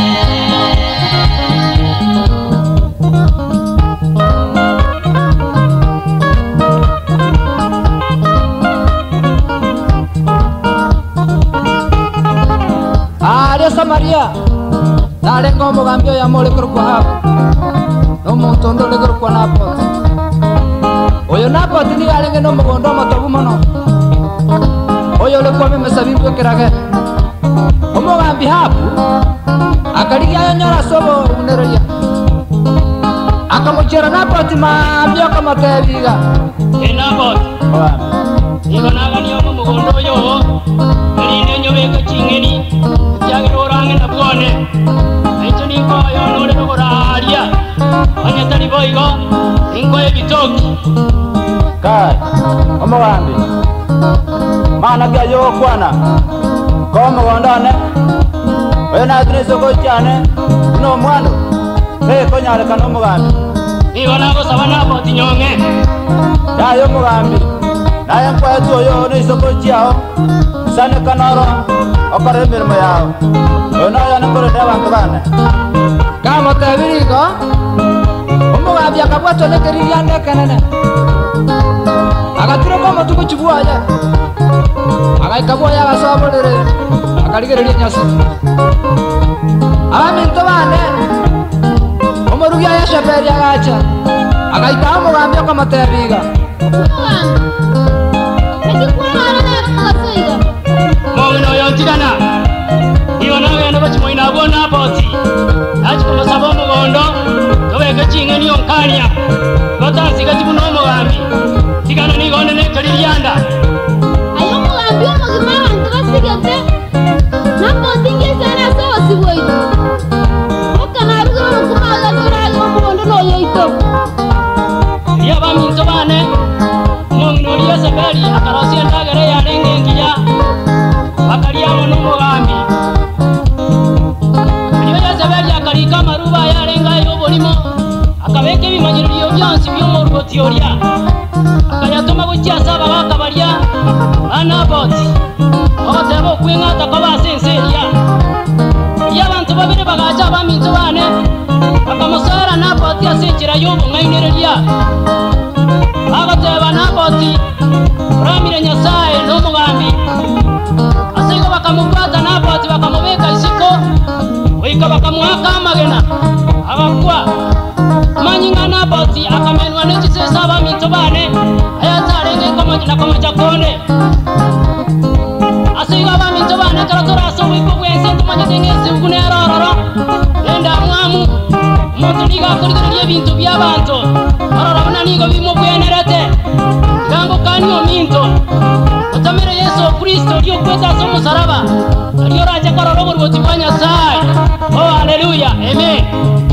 Aria Samaria Narenga omugambi oyo amole korokwa hapo Omuntu ondole korokwa Napoti Oyo Napoti niga arenge n'omugondo omotobu mono Oyo olekwama emesabibu ekerage Omugambi hapo Akarigia yonyora sobo uneroria Akamuchera Napoti mambi okamotebiga Enaboti igonagania omo mugondo oyo erinde nyobeka ching'eni kyagera orange na bwone ekyo ninkoyo nore nogoraria anyatari boigo ninkoyo ebitoki Kai omugambi Mana kia yo kwana Komo gondone Oyo natune soko chane No mwano Konyare kano mugambi nigo nagosaba Naboti nyong'e Yayo mugambi Naye nkwetu oyo n'isoko chiao Sane kanoro Okore emirimo yao Oyo noyo nikorete abantu bane Kamotebirigo Omugambi akabwato nekeriria ndekenene Agatureko omotuko chibuaya Agaikabuaya agasoborere Akarigereria nyasi Abaminto bane Omorugia yesheberi agacha Agaika omugambi okamotebiga mong'ina oyo ntigana nigo nagenda bachimoina abwo Naboti nachikomosaba omugondo tobeke ching'eni onkania gotansiga tibu n'omugambi tigana nigonde nekeri lyanda Ayo mugambi omugima abantu basigate Napoti ngesera sosiboito Okanarugiro nokumaga noraga omugondo noyoito iyo abaminto bane mong'ina oli Yezebeli akarosia endagera yarenga engiya bakariamo n'omugambi iyo Yezebeli akarika amaruba yarenga yo obolimo akabeka ke bimanyiririo byonsi by'omurwoti oria akayatuma gukiasa abagaka baria banaboti ogoteba okweng'ata ko basense eria oria abantu babere bagacha abaminto bane bakamusara naboti ase enchera y'obong'ainereria bagoteba naboti oramire nyasaye n'omugambi ase igo bakamukwata naboti bakamubeka isiko oika bakamwaka amagena agakwa manyinga naboti akamenwa n'ekisesa abaminto bane ayatarenge na komoja kone ase igo abaminto bane karatorasa obwiko bwense tumanyete ng'ensi bukunerororo nenda mwamu omonto nigo akorigereria ebinto by'abanto ororabona nigo bimobwenerete gambo kani ominto otamere Yesu Kristo riokweta ase omusaraba ario orache korora oborwoti bwa Nyasaye. Oh, haleluya, amen.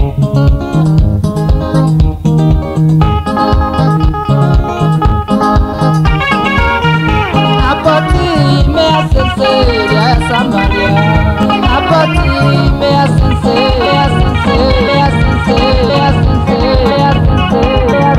Apoti mea sense ya Samaria. Apoti mea sense ya sense ya sense ya sense ya sense ya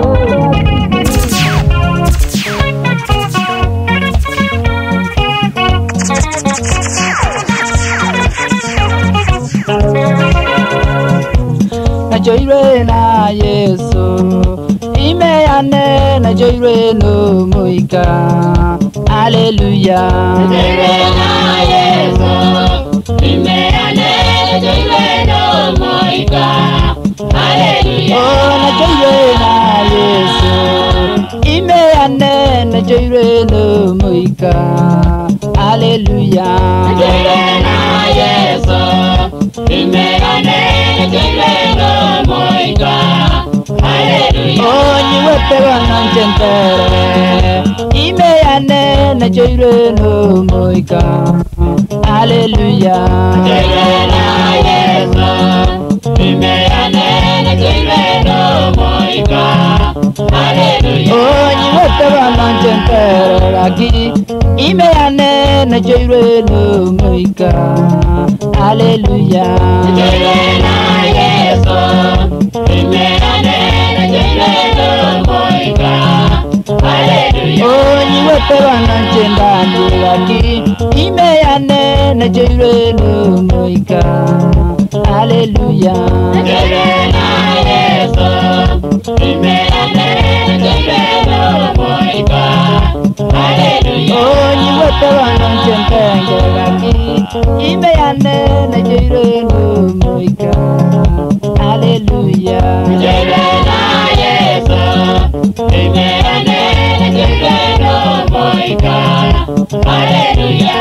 najoirwe na Yesu imeyane najoirwe no moika haleluya najoirwe na Yesu imeyane najoirwe no moika haleluya oh najoirwe na Yesu imeyane najoirwe no moika haleluya najoirwe na Yesu imeyane najoirwe no moika haleluya oh nyiwete bananjentere imeyane najoirwe no moika haleluya najoirwe na Yesu imeyane najoirwe no moika haleluya oh nyiwete bananjentere laki imeyane najoirwe no moika haleluya najoirwe na Yesu imeyane najoirwe no moika haleluya oh nyiwete bananjendani laki imeyane najoirwe no moika haleluya najoirwe na Yesu imeyane najoirwe no moika haleluya oh nyiwete bananjendenge laki imeyane najoirwe no moika haleluya najoirwe na Yesu imeyane najoirwe no moika haleluya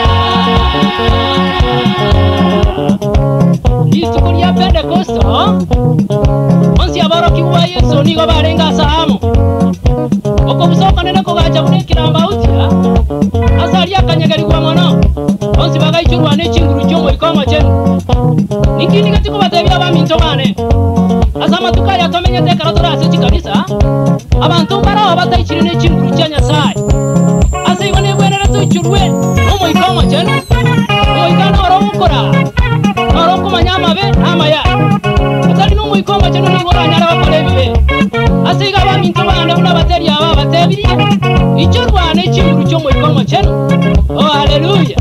Ituko lya Pentekosto onsi aboroki bwa Yesu nigo barenga sahamu oko busoka nene kogacha bunekiramba utia asali akanyagarigwa mono onsi bagaichurwa n'ekinguru cy'omwikomo cyenu nikindi gatiko batebya abaminto bane asama tukaya tomenya tekara turase kikanisa abantu baraho batayikiri n'ekinguru cya Nyasaye asigo nebwenera tuchurwe omwikomo cyenu omwikana oromukora orokumanya amabe n'amaya atari n'omwikomo cyenu nigo banyara bakora ebibe asiga abaminto bane buna bateri aba batebirie icyo rwane ekinguru cy'omwikomo cyenu. Oh, haleluya.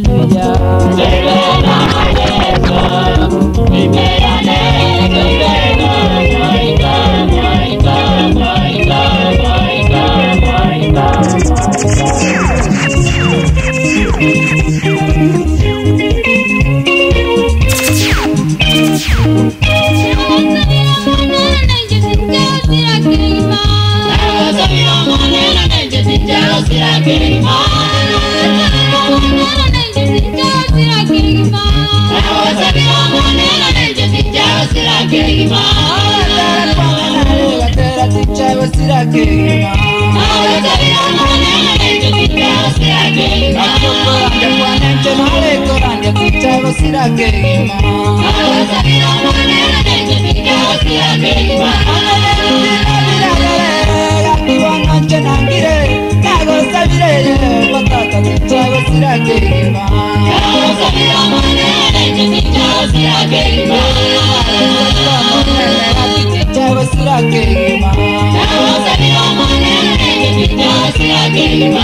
Hallelujah. kegima. Gatera ticha gosira kegima. Sabira mane nende ticha gosira kegima. Korande kwanenche nale korande ticha gosira kegima. Sabira mane nende ticha gosira kegima. Wananche nangire nago sabire patata ticha gosira kegima. Sabira mane nende ticha gosira kegima. Ticha gosira kegima. Sabira mane nende ticha gosira kegima.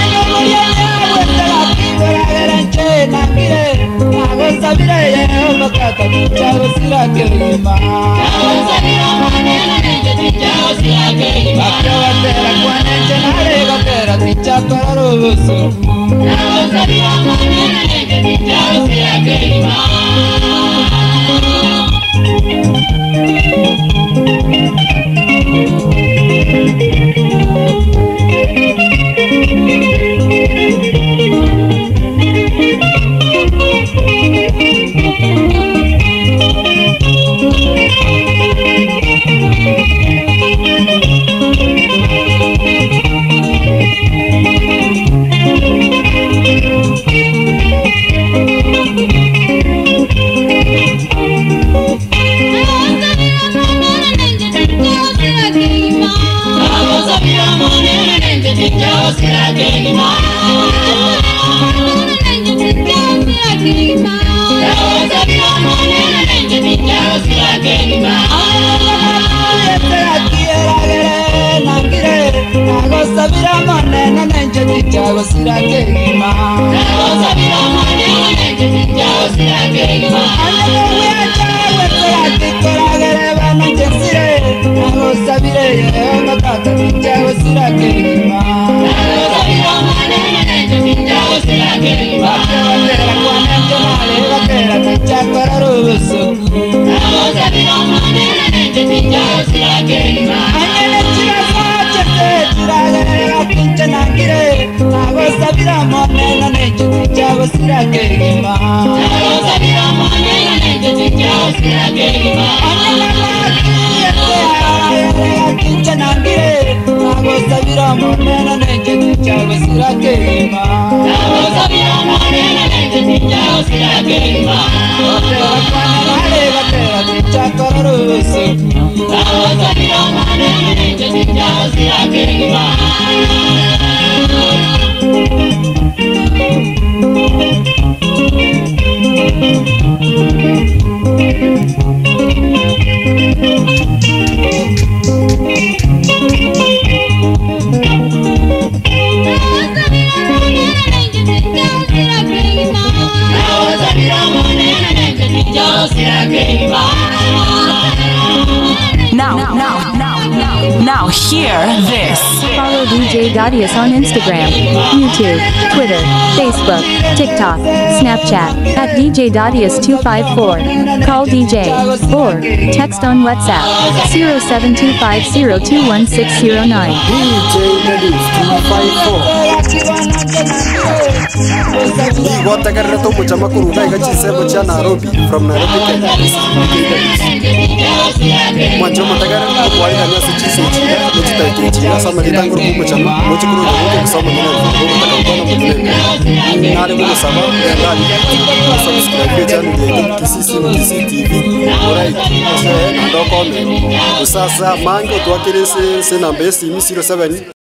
Now hear this. Follow DJ Dadius on Instagram, YouTube, Twitter, Facebook, TikTok, Snapchat, at DJ Dadius254. Call DJ, or text on WhatsApp, 0725021609. DJ Dadius 254. Igotagarra to muchama kuruga igachisebo cha Nairobi from Nairobi Kenya. Mwanjo matagarra kwa ina nyasi chise chika nchita kichira sama litanguru muchama muchukuru ngo kusoma mena ngo takabana mutule. Nare ngo saba ndani subscribe channel yetu Kisisi TV. Alright. Ndo comment. Sasa mango twakirese se number 07